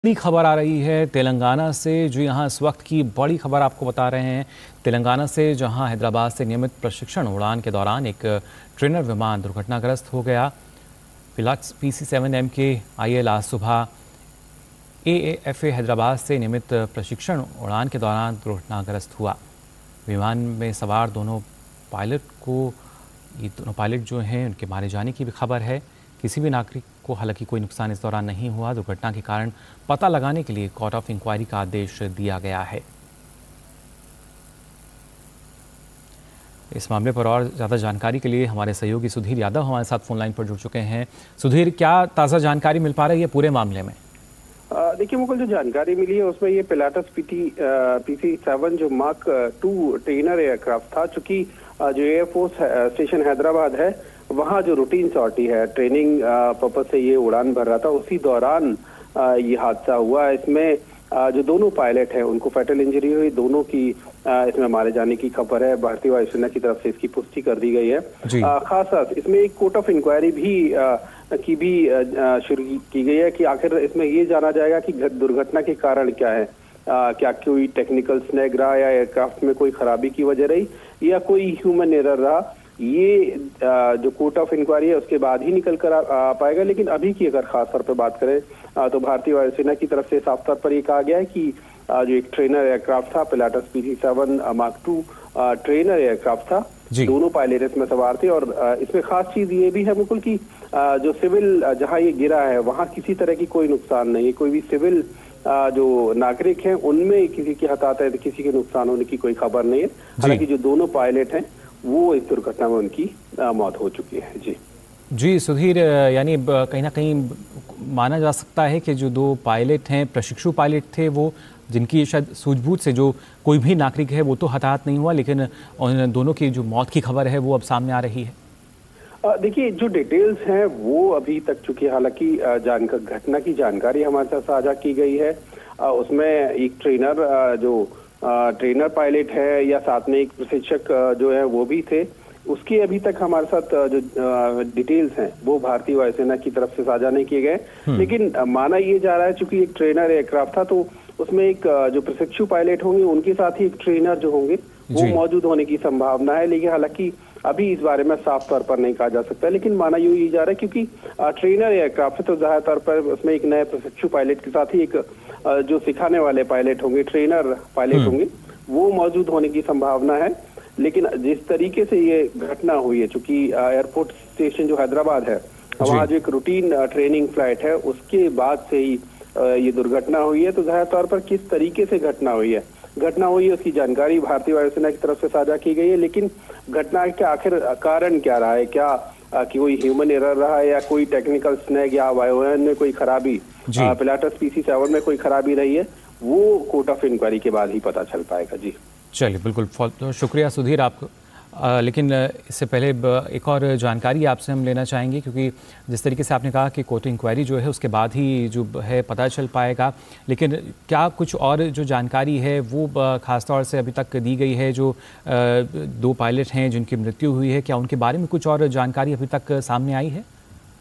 बड़ी खबर आ रही है तेलंगाना से। जो यहाँ इस वक्त की बड़ी खबर आपको बता रहे हैं तेलंगाना से, जहाँ हैदराबाद से नियमित प्रशिक्षण उड़ान के दौरान एक ट्रेनर विमान दुर्घटनाग्रस्त हो गया। पिलाट्स PC-7M के IL आज सुबह AAFA हैदराबाद से नियमित प्रशिक्षण उड़ान के दौरान दुर्घटनाग्रस्त हुआ। विमान में सवार दोनों पायलट जो हैं उनके मारे जाने की भी खबर है। किसी भी नागरिक को हालांकि कोई नुकसान इस दौरान नहीं हुआ। दुर्घटना के कारण पता लगाने के लिए कोर्ट ऑफ इंक्वायरी का आदेश दिया गया है। इस मामले पर और ज़्यादा जानकारी के लिए हमारे सहयोगी सुधीर यादव हमारे साथ फोन लाइन पर जुड़ चुके हैं। सुधीर, क्या ताज़ा जानकारी मिल पा रही है पूरे मामले में? देखिए मुकुल, जो जानकारी मिली है उसमें ये पिलाटस PC-7 जो मार्क 2 ट्रेनर एयरक्राफ्ट था, चूंकि जो एयरफोर्स स्टेशन हैदराबाद है वहाँ जो रूटीन सॉर्टी है, ट्रेनिंग पर्पज से ये उड़ान भर रहा था, उसी दौरान ये हादसा हुआ। इसमें जो दोनों पायलट हैं उनको फैटल इंजरी हुई। दोनों की इसमें मारे जाने की खबर है। भारतीय वायुसेना की तरफ से इसकी पुष्टि कर दी गई है। खास इसमें एक कोर्ट ऑफ इंक्वायरी भी शुरू की गई है कि आखिर इसमें ये जाना जाएगा कि दुर्घटना के कारण क्या है। क्या कोई टेक्निकल स्नैग रहा या एयरक्राफ्ट में कोई खराबी की वजह रही या कोई ह्यूमन एरर रहा, ये जो कोर्ट ऑफ इंक्वायरी है उसके बाद ही निकल कर आ पाएगा। लेकिन अभी की अगर खास तौर पर बात करें तो भारतीय वायुसेना की तरफ से साफ तौर पर ये कहा गया है कि जो एक ट्रेनर एयरक्राफ्ट था, Pilatus PC-7 mark 2 trainer aircraft था, दोनों पायलट इसमें सवार थे। और इसमें खास चीज ये भी है मुकुल की जो सिविल जहां ये गिरा है वहां किसी तरह की कोई नुकसान नहीं है। कोई भी सिविल जो नागरिक हैं उनमें किसी के हताहत किसी के नुकसान होने की कोई खबर नहीं है। हालांकि जो दोनों पायलट हैं वो इस दुर्घटना में उनकी मौत हो चुकी है। जी सुधीर, यानी कहीं ना कहीं माना जा सकता है कि जो दो पायलट हैं, प्रशिक्षु पायलट थे, वो जिनकी शायद सूझबूझ से जो कोई भी नागरिक है वो तो हताहत नहीं हुआ, लेकिन उन दोनों की जो मौत की खबर है वो अब सामने आ रही है। देखिए जो डिटेल्स हैं वो अभी तक, चूंकि हालांकि घटना की जानकारी हमारे साथ साझा की गई है, उसमें एक ट्रेनर पायलट है या साथ में एक प्रशिक्षक जो है वो भी थे। उसकी अभी तक हमारे साथ जो डिटेल्स हैं वो भारतीय वायुसेना की तरफ से साझा नहीं किए गए। लेकिन माना ये जा रहा है चूंकि एक ट्रेनर एयरक्राफ्ट था तो उसमें एक जो प्रशिक्षु पायलट होंगे उनके साथ ही एक ट्रेनर जो होंगे वो मौजूद होने की संभावना है। लेकिन हालांकि अभी इस बारे में साफ तौर पर नहीं कहा जा सकता, लेकिन माना यूं ही जा रहा है क्योंकि ट्रेनर एयरक्राफ्ट है तो जाहिर तौर पर उसमें एक नए प्रशिक्षु पायलट के साथ ही एक जो सिखाने वाले पायलट होंगे, ट्रेनर पायलट होंगे, वो मौजूद होने की संभावना है। लेकिन जिस तरीके से ये घटना हुई है, चूंकि एयरपोर्ट स्टेशन जो हैदराबाद है वहाँ जो एक रूटीन ट्रेनिंग फ्लाइट है उसके बाद से ही ये दुर्घटना हुई है, तो जाहिर तौर पर किस तरीके से घटना हुई है उसकी जानकारी भारतीय वायुसेना की तरफ से साझा की गई है। लेकिन घटना के आखिर कारण क्या रहा है, क्या कि कोई ह्यूमन एरर रहा है या कोई टेक्निकल स्नैग या वायुयान में कोई खराबी, पिलाटस PC-7 में कोई खराबी रही है, वो कोर्ट ऑफ इंक्वायरी के बाद ही पता चल पाएगा। जी चलिए, बिल्कुल शुक्रिया सुधीर आपको। लेकिन इससे पहले एक और जानकारी आपसे हम लेना चाहेंगे, क्योंकि जिस तरीके से आपने कहा कि कोर्ट इंक्वायरी जो है उसके बाद ही जो है पता चल पाएगा, लेकिन क्या कुछ और जो जानकारी है वो ख़ासतौर से अभी तक दी गई है? जो दो पायलट हैं जिनकी मृत्यु हुई है, क्या उनके बारे में कुछ और जानकारी अभी तक सामने आई है?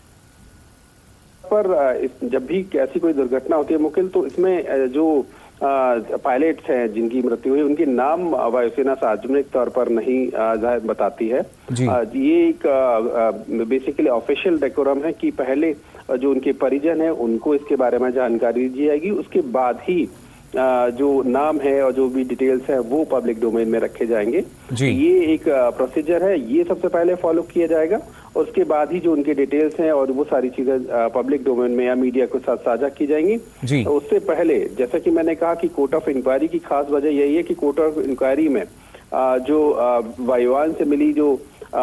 पर जब भी ऐसी कोई दुर्घटना होती है मुकिल, तो इसमें जो पायलट्स हैं जिनकी मृत्यु हुई उनके नाम वायुसेना सार्वजनिक तौर पर नहीं बताती है। ये एक बेसिकली ऑफिशियल डेकोरम है कि पहले जो उनके परिजन हैं उनको इसके बारे में जानकारी दी जाएगी, उसके बाद ही जो नाम है और जो भी डिटेल्स है वो पब्लिक डोमेन में रखे जाएंगे। ये एक प्रोसीजर है, ये सबसे पहले फॉलो किया जाएगा और उसके बाद ही जो उनके डिटेल्स हैं और वो सारी चीजें पब्लिक डोमेन में या मीडिया के साथ साझा की जाएंगी। उससे पहले जैसा कि मैंने कहा कि कोर्ट ऑफ इंक्वायरी की खास वजह यही है कि कोर्ट ऑफ इंक्वायरी में जो वायुयान से मिली जो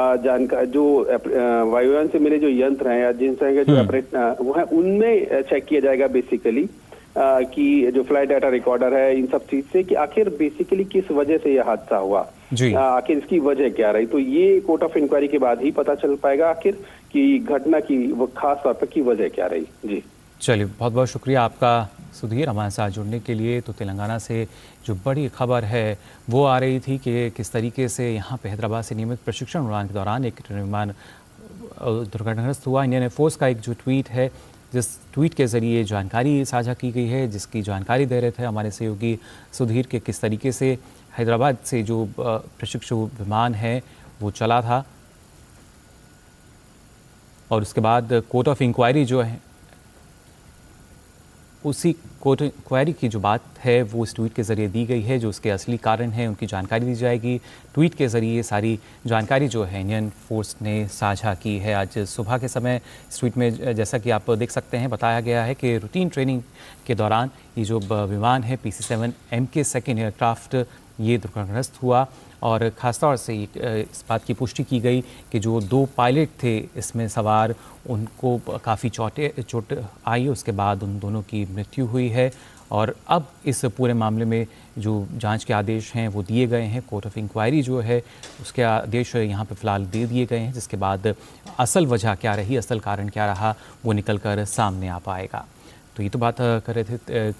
वायुयान से मिले जो यंत्र हैं या जिनसे जो वो है उनमें चेक किया जाएगा बेसिकली कि जो फ्लाइट डाटा रिकॉर्डर है इन सब चीज से कि आखिर बेसिकली किस वजह से यह हादसा हुआ, आखिर इसकी वजह क्या रही। तो ये कोर्ट ऑफ इंक्वायरी के बाद ही पता चल पाएगा आखिर कि घटना की वो खास तौर पर की वजह क्या रही। जी चलिए, बहुत बहुत शुक्रिया आपका सुधीर हमारे साथ जुड़ने के लिए। तो तेलंगाना से जो बड़ी खबर है वो आ रही थी कि किस तरीके से यहाँ पे हैदराबाद से नियमित प्रशिक्षण उड़ान के दौरान एक विमान दुर्घटनाग्रस्त हुआ। इंडियन एयरफोर्स का एक जो ट्वीट है जिस ट्वीट के ज़रिए जानकारी साझा की गई है, जिसकी जानकारी दे रहे थे हमारे सहयोगी सुधीर के किस तरीके से हैदराबाद से जो प्रशिक्षु विमान है वो चला था और उसके बाद कोर्ट ऑफ इंक्वायरी जो है, उसी कोर्ट इंक्वायरी की जो बात है वो इस ट्वीट के ज़रिए दी गई है। जो उसके असली कारण हैं उनकी जानकारी दी जाएगी। ट्वीट के ज़रिए सारी जानकारी जो है इंडियन फोर्स ने साझा की है। आज सुबह के समय इस ट्वीट में जैसा कि आप देख सकते हैं बताया गया है कि रूटीन ट्रेनिंग के दौरान ये जो विमान है PC-7M के सेकेंड एयरक्राफ्ट ये दुर्घटनाग्रस्त हुआ और ख़ासतौर से इस बात की पुष्टि की गई कि जो 2 पायलट थे इसमें सवार उनको काफ़ी चोट आई, उसके बाद उन दोनों की मृत्यु हुई है। और अब इस पूरे मामले में जो जांच के आदेश हैं वो दिए गए हैं। कोर्ट ऑफ इंक्वायरी जो है उसके आदेश यहाँ पे फ़िलहाल दे दिए गए हैं, जिसके बाद असल वजह क्या रही, असल कारण क्या रहा वो निकल कर सामने आ पाएगा। तो ये तो बात कर रहे थे